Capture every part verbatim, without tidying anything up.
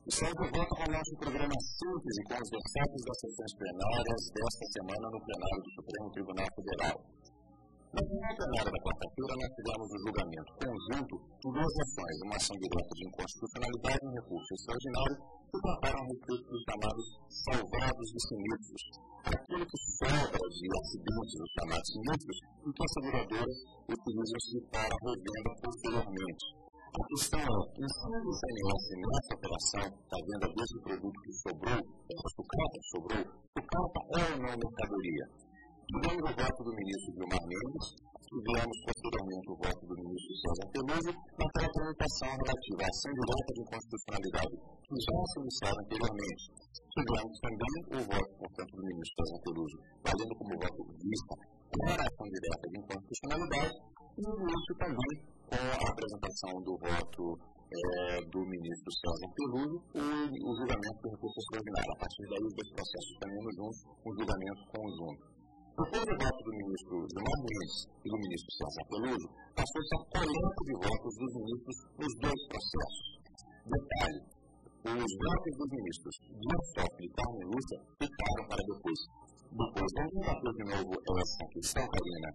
Estamos de volta com o nosso programa Síntese, com os destaques das sessões plenárias desta semana no plenário do Supremo Tribunal Federal. Na reunião plenária da quarta-feira, nós tivemos o julgamento conjunto de duas ações, uma ação direta de inconstitucionalidade e um recurso extraordinário, que trataram a respeito dos chamados salvados de sinistros, aquilo que sobra de acidentes, os chamados sinistros, e que as seguradoras utilizam-se para revenda posteriormente. A questão é, incide o I C M S nessa operação da venda desse produto que sobrou, a sucata sobrou, sucata é ou não mercadoria? Tivemos o voto do ministro Gilmar Mendes, tivemos posteriormente o voto do ministro Celso de Mello naquela tramitação relativa à ação direta de inconstitucionalidade que já se iniciaram anteriormente. Tivemos também o voto, portanto, do ministro Celso de Mello, valendo como voto vista para a ação direta de inconstitucionalidade, e o início também com a apresentação do voto é, do ministro Celso de Mello, o, o julgamento do recurso extraordinário. A partir daí, os dois processos caminhando juntos, um julgamento conjunto. Depois do voto do ministro Gilmar Mendes e do ministro Celso de Mello, passou-se a coleta de votos dos ministros nos dois processos. Detalhe, os votos dos ministros Dias Toffoli e Cármen Lúcia ficaram para depois. Depois, vamos debater de novo essa questão, Karina,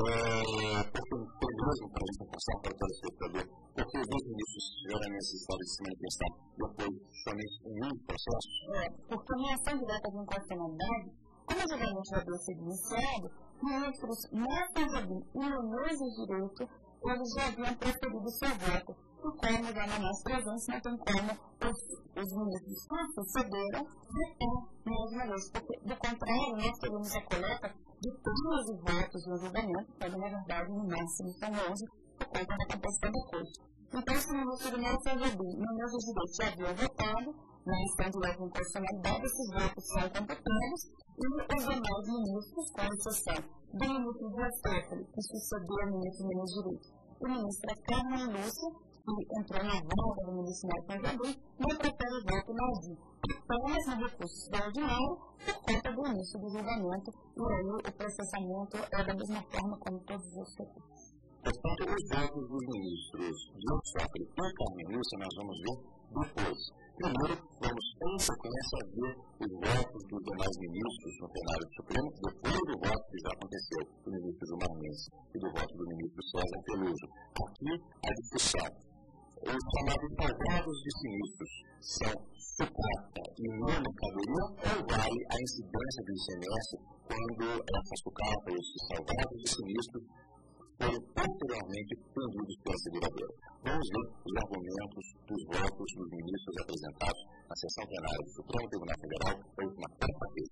é, porque foi mesmo para essa passar para o telespectador, porque os dois ministros tiveram a necessidade de se manifestar depois somente em um processo? É, porque na ação direta de inconstitucionalidade, como o julgamento já havia sido iniciado, ministros Marcos Robin e Menezes Direito, eles já haviam preferido seu voto. E como já não mais presentes, não tem como os, os ministros que sucederam reter mesmo a lei. Porque, do contrário, nós teríamos a coleta de treze votos no julgamento, quando na verdade no máximo são onze, por conta da composição da corte. Então, se o ministro Marcos Robin e Menezes Direito já haviam votado na ação direta de inconstitucionalidade, esses votos são computados e os demais ministros, com exceção do ministro Dias Toffoli, que sucedeu o ministro Menezes Direito, e a ministra Cármen Lúcia, que entrou na vaga do ministro Marcos Robin, não prefere o voto na U D I, apenas no recurso extraordinário, por conta do início do julgamento, e aí o processamento é da mesma forma como todos os outros recursos. Portanto, os votos dos ministros Dias Toffoli e Cármen Lúcia nós vamos ver depois. Primeiro, vamos em sequência ver os votos dos demais ministros no plenário do Supremo, depois do voto que já aconteceu do ministro Gilmar Mendes e do voto do ministro Celso de Mello. Aqui, a discussão. Os chamados salvados de sinistros são sucata e não mercadoria, ou vale a incidência do I C M S quando essa sucata e esses salvados de sinistros foram posteriormente vendidos pela seguradora. Vamos ver os argumentos dos votos dos ministros apresentados na sessão plenária do Supremo Tribunal Federal da última quarta-feira.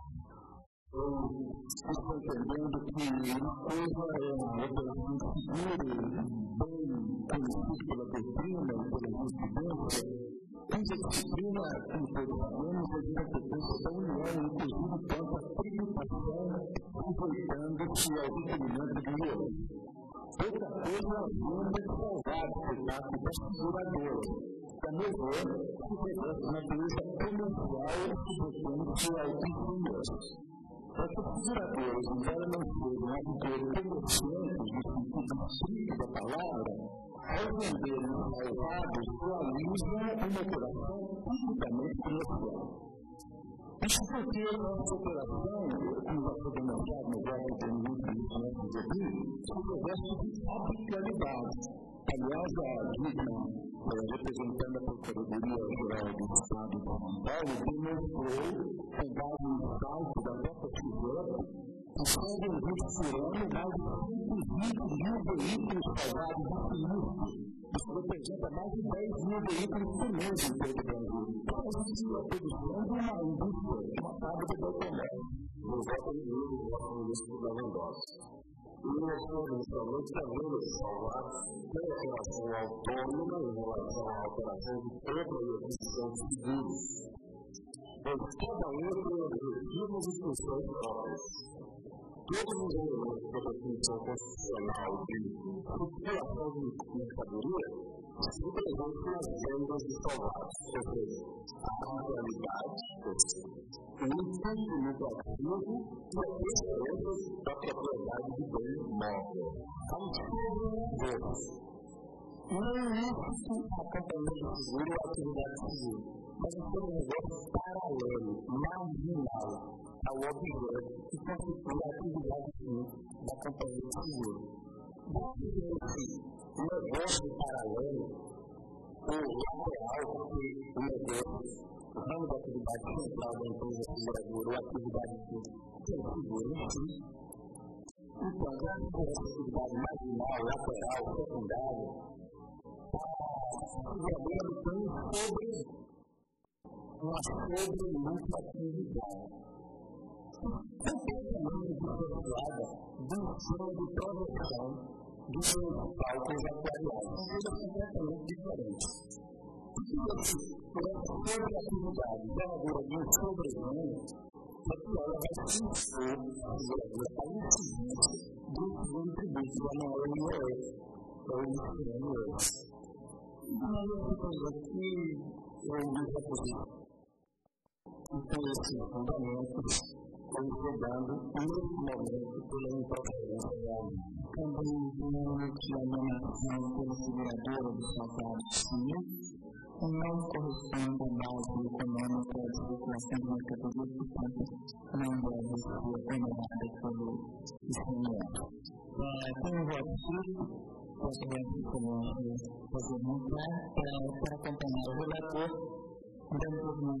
Eu estou entendendo que uma coisa é uma operação segura, bem conhecida pela doutrina e pela jurisprudência, cuja disciplina, como todos sabemos, é de competência da União, inclusive quanto à tributação, aproveitando-se ao requerimento de lei. Outra coisa é a venda de salvados por parte da seguradora, que, a meu ver, se reveste de natureza comercial submetendo-se ao I C M S. Essas seguradoras, embora não sejam atitudes comerciantes no sentido estrito da palavra, ao venderem os salvados, realizam uma operação tipicamente comercial. Isso porque essa operação, como já foi demonstrado no voto do ministro Dias Toffoli, se reveste de arbitrariedade. Aliás, a digna representante da Procuradoria-Geral do Estado de São Paulo demonstrou, com base no site da própria sujeita, que são vendidos por ano mais de cinco mil veículos salvados de sinistro. Isso representa mais de dez mil veículos por mês em todo o Brasil. Então, existe a produção de uma indústria, de uma fábrica de automóveis. No voto do ministro Lewandowski. E nós temos inicialmente também esses salvados tem a relação autônoma em relação à operação de compra e aquisição de seguros. Pois cada um tem objetivos e funções próprias. Todos os elementos da definição constitucional de circulação de mercadoria estão presentes nas vendas de salvados, ou seja, a arbitrariedade, o intuito lucrativo e a transferência da propriedade de bem móvel. Há um tipo de votos. Não existe acompanhamento seguro e atividade segura. mas um negócio paralelo, marginal ao objeto que constitui a atividade da companhia de seguro. Dentro desse negócio paralelo, ou lateral, porque o negócio, o ramo da atividade central da empresa seguradora ou atividade que tem seguro em si, então, dentro dessa atividade marginal, lateral, secundária, a seguradora tem sobre uma sobrelutratividade, completamente dissociada do ensino de projeção do seu cálculos atuariais. São coisas completamente diferentes. Por essa sobreatividade geradora de um sobreganho, é que ela vai se expor a incidência do segundo tributo, já não é o I C M S, é o I C M S. Mas eu entendo que eu me represento. Então, esses fundamentos estão chegando nesse momento pela interferência real. Também entendo que a nomeação pela seguradora dos salgados não corresponde à base econômica de circulação de mercadorias, portanto, não deve ser honorada pelo I C M S. Tem um voto crítico, posso ver aqui como fazer muito para acompanhar o relator, dando por mim.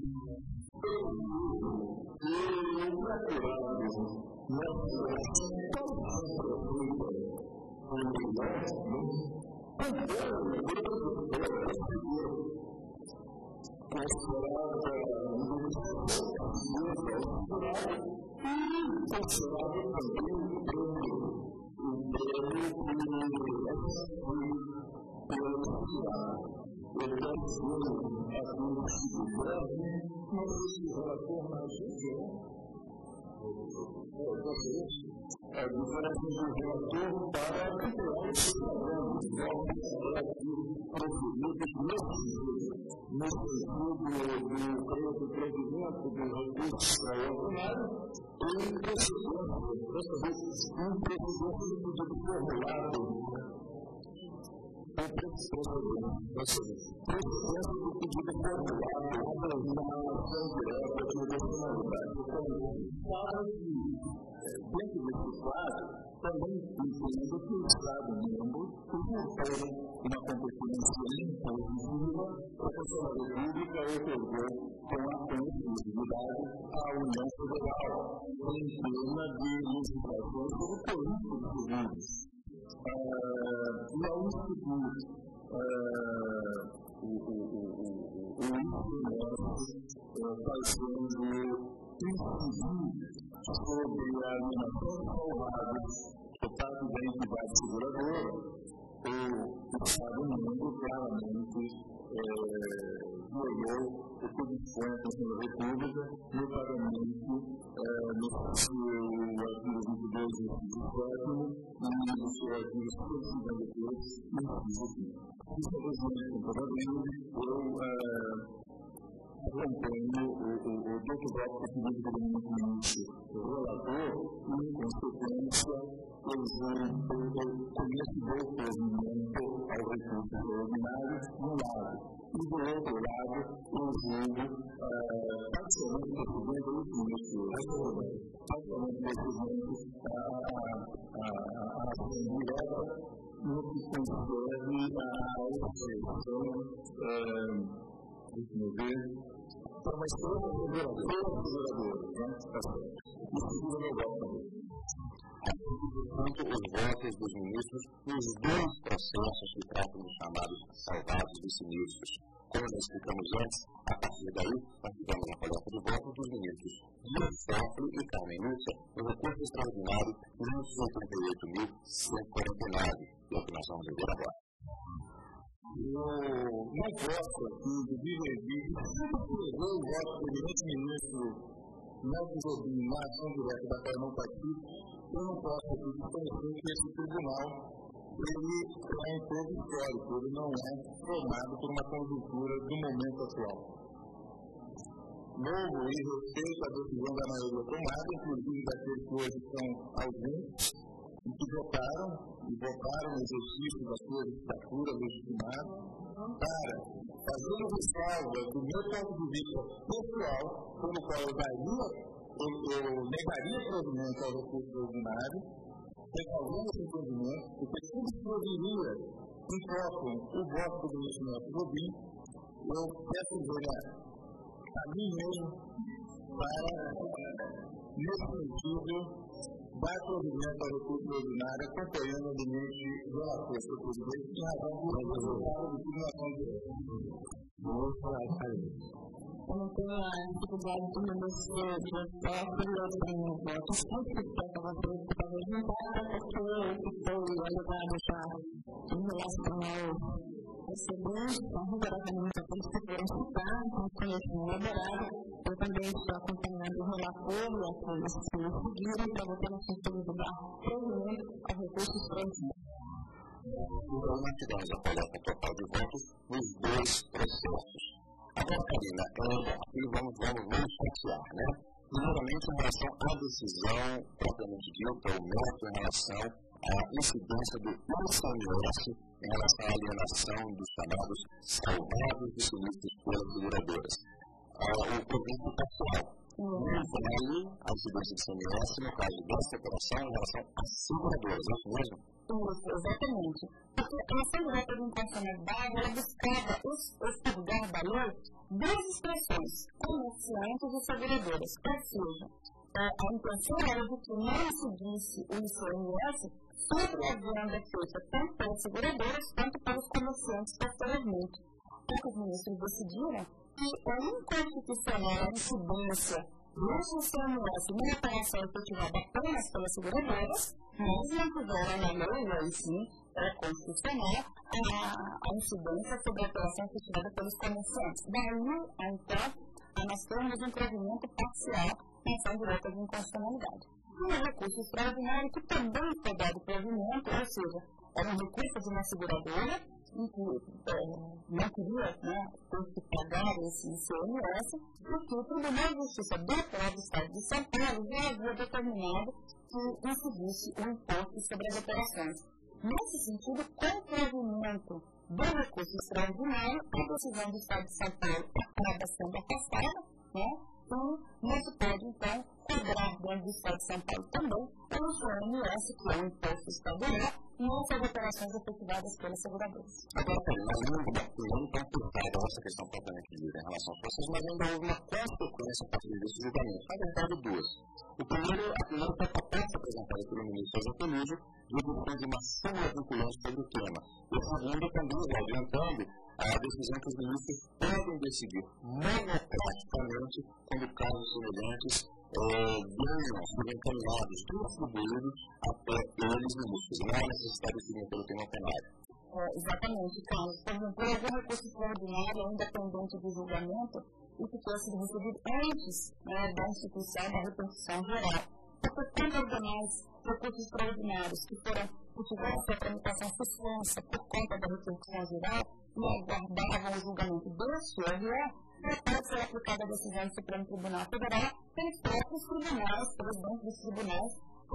A diferença do relator para criar os cidadãos, nesse sentido do provimento do recurso extraordinário e em precedência do pedido formulado por precedência do pedido formulado na ação direta de inconstitucionalidade. Para que, dentro desse quadro, também entendo que o Estado-membro incorpore uma competência impositiva para a funcionária pública otorgou com a exclusividade à União Federal em tema de legislação sobre política de seguros. Uh, e ao instituir uh, o I C M S fazendo incidir sobre a alienação de salvados por parte da entidade seguradora, o Estado-membro claramente violou o que dispõe a Constituição da República, notadamente no seu artigo vinte e dois, inciso sétimo, e no seu artigo cento e cinquenta e três, inciso quinto. Isso é resumido com toda a vida, eu acompanho o documento definido pelo ministro relator e, em consequência, eu conheço o provimento ao recurso extraordinário, de um lado, e do outro lado, eu julgo parcialmente precedente do ministro, parcialmente precedente a ação direta no que concerne a expressão, deixa eu ver, então, mas todas as seguradoras, né? Isso tudo é legal também. Portanto, os votos dos ministros nos dois processos que tratam dos chamados salvados e sinistros. Como nós explicamos antes, a partir daí, nós tivemos a coleta de votos dos ministros Dias Toffoli e Cármen Lúcia no recurso extraordinário duzentos e oitenta e oito mil cento e quarenta e nove, que é o que nós vamos ver agora. Eu não gosto aqui de dividir, sempre pegou o voto do ex-ministro Celso de Mello na ação direta da Cármen Lúcia, eu não posso aqui desconhecer que esse tribunal ele é um pouco histórico, ele não é formado por uma conjuntura do momento atual. Novo e respeito à decisão da maioria tomada, inclusive daqueles que hoje são ausentes, e que votaram, e votaram no exercício da sua legislatura legitimada para fazendo ressalva do meu ponto de vista pessoal, pelo qual eu daria, eu, eu negaria provimento ao recurso extraordinário, resolvendo esse provimento, porque subscreveria em troca o voto do ministro Robin. Eu peço ver a mim mesmo para, nesse sentido, dar provimento ao recurso extraordinário, acompanhando o limite do relator, senhor presidente, em razão do resultado de simulação de Vamos falar, eu não tenho a dificuldade de me mexer de voto e eu tenho votos sempre que eu estava vendo que talvez não dava, porque eu fui levado já em relação ao segundo, a rigorosamente aqueles que foram citados, com conhecimento elaborado. Eu também estou acompanhando o relator e aqueles que me seguiram para votar no sentido de dar provimento ao recurso extraordinário. Então, nós tivemos a coleta total de votos nos dois processos. Agora, Karina, aqui vamos, vamos, vamos chatear, né? Primeiramente, em relação à decisão propriamente dita, o mérito em relação à incidência do I C M S em relação à alienação dos chamados salvados de sinistros pelas seguradoras. Ah, o provimento parcial. Não vale a incidência do I C M S no caso dessa operação em relação às seguradoras, é isso mesmo? Isso, exatamente. Porque a Ação Direta de Inconstitucionalidade ela buscava expurgar da lei duas expressões, comerciantes e seguradoras. Ou seja, a intenção era de que não incidisse o I C M S sobre a venda feita tanto pelas seguradoras quanto pelos comerciantes posteriormente. Os ministros decidiram que a inconstitucional incidência do I C M S numa operação efetivada apenas pelas seguradoras, mas não tiveram na lei, aí sim, é constitucional, a, a incidência sobre a operação efetivada pelos comerciantes. Daí, então, nós temos um provimento parcial na Ação Direta de Inconstitucionalidade. E um recurso extraordinário que também foi dado provimento, ou seja, era um recurso de uma seguradora, em que é, não queria né, ter que pagar esse I C M S, porque o Tribunal de Justiça do próprio Estado de São Paulo já havia determinado que incidisse o imposto sobre as operações. Nesse sentido, com o provimento do recurso extraordinário, a decisão do Estado de São Paulo acaba sendo afastada, né, e não se pode, então, cobrar dentro do Estado de São Paulo também o I C M S, que é o imposto estadual, nessas operações efetivadas pelas seguradoras. Agora, nós não estamos preocupados com essa questão propriamente dita em relação aos processos, mas ainda houve uma consequência a partir desse julgamento. Na verdade, duas. O primeiro, a primeira foi a proposta apresentada pelo ministro Aurélio de edição de uma súmula vinculante sobre o tema. E a segunda, também, adiantando, a decisão que os ministros podem decidir monocraticamente quando casos semelhantes venham a ser encaminhados, distribuídos até eles ministros. Não há necessidade de seguir pelo tema plenário. É, exatamente, Carlos. Por exemplo, algum recurso extraordinário ainda pendente de julgamento e que tenha sido recebido antes né, da instituição da repercussão geral. Porque quando os demais recursos extraordinários que foram que tiveram sua tramitação suspensa por conta da repercussão geral e aguardavam o julgamento deste O R E, já pode ser aplicada a decisão do Supremo Tribunal Federal pelos próprios tribunais, presidentes dos tribunais,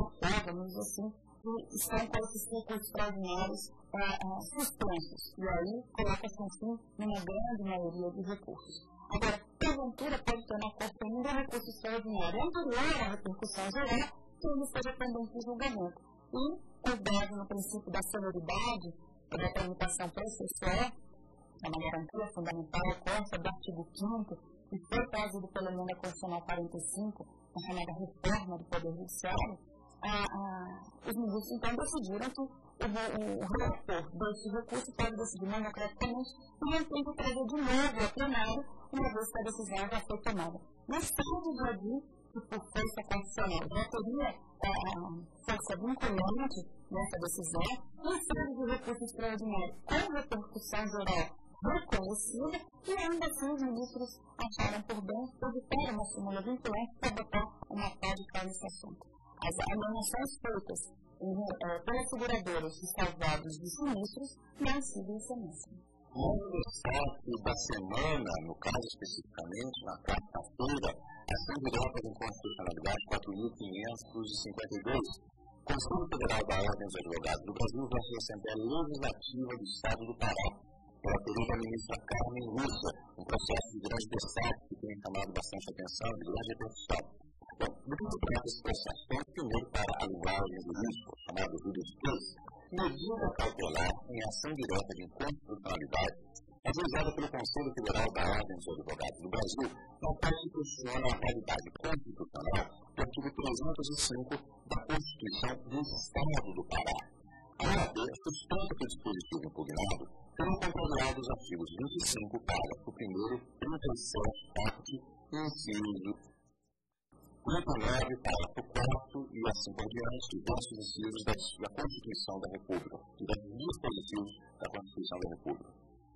vamos dizer assim, que estão com esses recursos extraordinários ah, ah, suspensos. E aí coloca-se assim numa grande maioria dos recursos. Agora, porventura pode tornar corte ainda um recurso extraordinário anterior à repercussão geral, que ele seja pendente de julgamento. E, com base no princípio da celeridade da tramitação processual, é uma garantia fundamental, consta do artigo quinto, que foi trazido pela emenda constitucional quarenta e cinco, a chamada reforma do Poder Judiciário, ah, ah, os ministros então decidiram que o, o, o relator desse recurso pode decidir monocraticamente e não tem que trazer de novo ao plenário, uma vez que a decisão já foi tomada. Mas caso já diz que por força constitucional já teria ah, força vinculante nessa decisão, em caso de recurso extraordinário com repercussão geral reconhecida, e ainda assim os ministros acharam por bem evitar uma súmula vinculante para botar uma prática nesse assunto. As alienações feitas em, eh, pelas seguradoras de salvados de sinistros não incidem em I C M S. No destaque da semana, no caso especificamente, na quarta-feira, a Ação Direta de Inconstitucionalidade quatro mil quinhentos e cinquenta e dois, o Conselho Federal da Ordem dos Advogados do Brasil vai ser a Assembleia Legislativa do Estado do Pará, relatoria da ministra Cármen Lúcia, um processo de grande destaque que tem chamado bastante atenção, de grande repercussão. Bom, do que se trata esse processo? Então, primeiro, para a linguagem do risco, chamado juris case, medida cautelar em ação direta de inconstitucionalidade, ajuizada pelo Conselho Federal da Ordem dos Advogados do Brasil, na parte que questiona a validade constitucional do artigo trezentos e cinco da Constituição do Estado do Pará. A O A B sustenta que o dispositivo impugnado foram contrariados os artigos vinte e cinco, parágrafo primeiro, trinta e sete, parte, inciso trinta e nove, parágrafo quarto e assim por diante, diversos incisos da, da Constituição da República, diversos dispositivos da Constituição da República.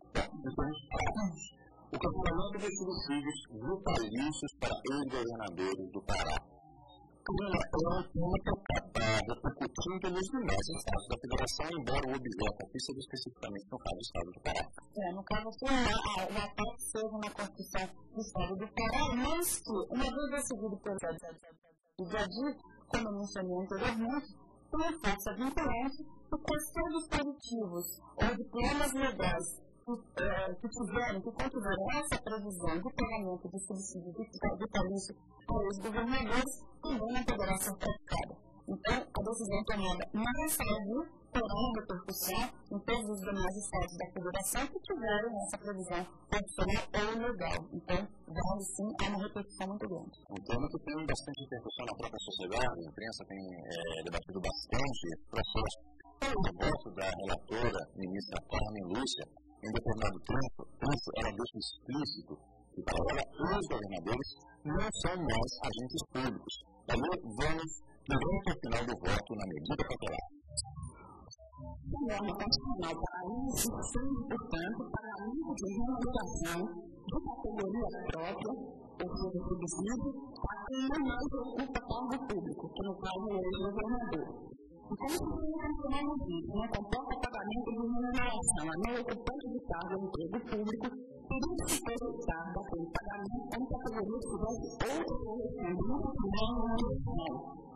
O cancelamento dos subsídios vitalícios para ex-governadores do Pará. Cria um ponto repercutindo nos demais estados da Federação, embora o objeto aqui seja especificamente no caso do Estado do Pará. É, no caso, o ataque seja na Constituição do Estado do Pará, mas que, uma vez decidido pelo dia a dia, como eu mencionei anteriormente, tem força vinculante e questão dos positivos ou de planos legais que, eh, que tiveram, que contiveram essa previsão de pagamento de subsídios vitalícios para os governadores também na federação praticada. Então, a decisão tomada não serve terá uma repercussão em todos os demais estados da federação que tiveram essa previsão constitucional ou legal. Então, vale sim, há uma repercussão muito grande. Um tema que tem bastante repercussão na própria sociedade, a imprensa tem é, debatido bastante esse processo. O voto da relatora, ministra Cármen Lúcia, em determinado tempo, ela deixa explícito que para ela os governadores não são mais agentes públicos. Daí vamos direto ao final do voto na medida cautelar. A norma constitucional Pará exige, portanto, pagamento de remuneração de categoria própria, ou seja, subsídio, a quem não mais ocupa cargo público, que no caso é o ex-governador. E como se tem nacional no vídeo, não comporta pagamento de remuneração a não ocupante de cargo ou emprego público, teria que se executar daquele pagamento como categoria que tivesse outra correspondente de remuneração.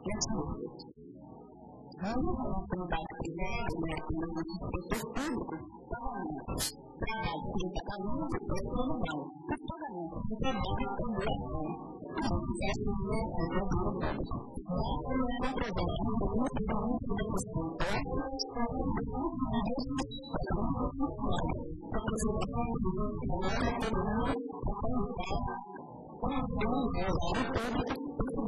Ramo da atividade privada e na atividade de setores públicos, pagamentos, trabalho sem pagamento, extremidão, os pagamentos de trabalho com doação. Não se deve dizer que é o meu nome. Essa não é comprovada no documento da última questão própria, para o subsídio para o funcionário, para a realização do programa federal para comunicar com a ação do horário público.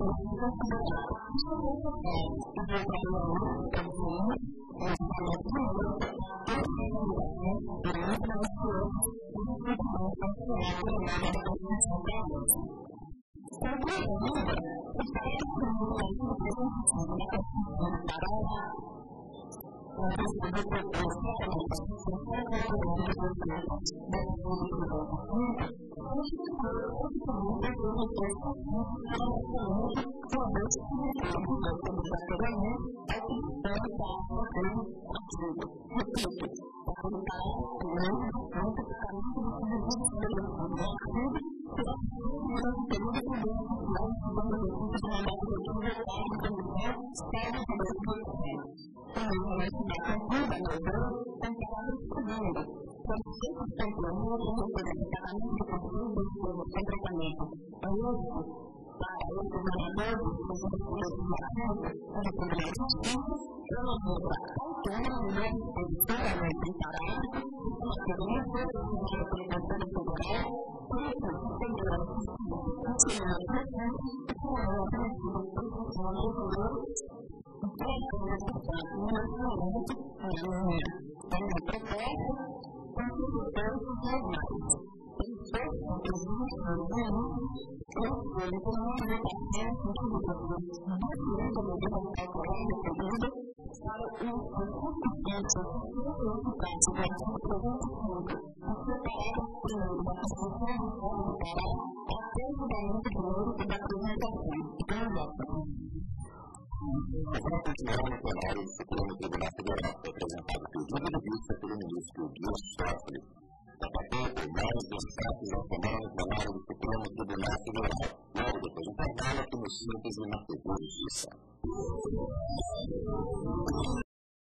Vamos continuar no plenário do Supremo Tribunal Federal, apresentado pedido de vista pelo ministro Dias Toffoli. Daqui a pouco, mais destaques da semana no plenário do Supremo Tribunal Federal. Logo depois do intervalo, aqui no Síntese na T V Justiça.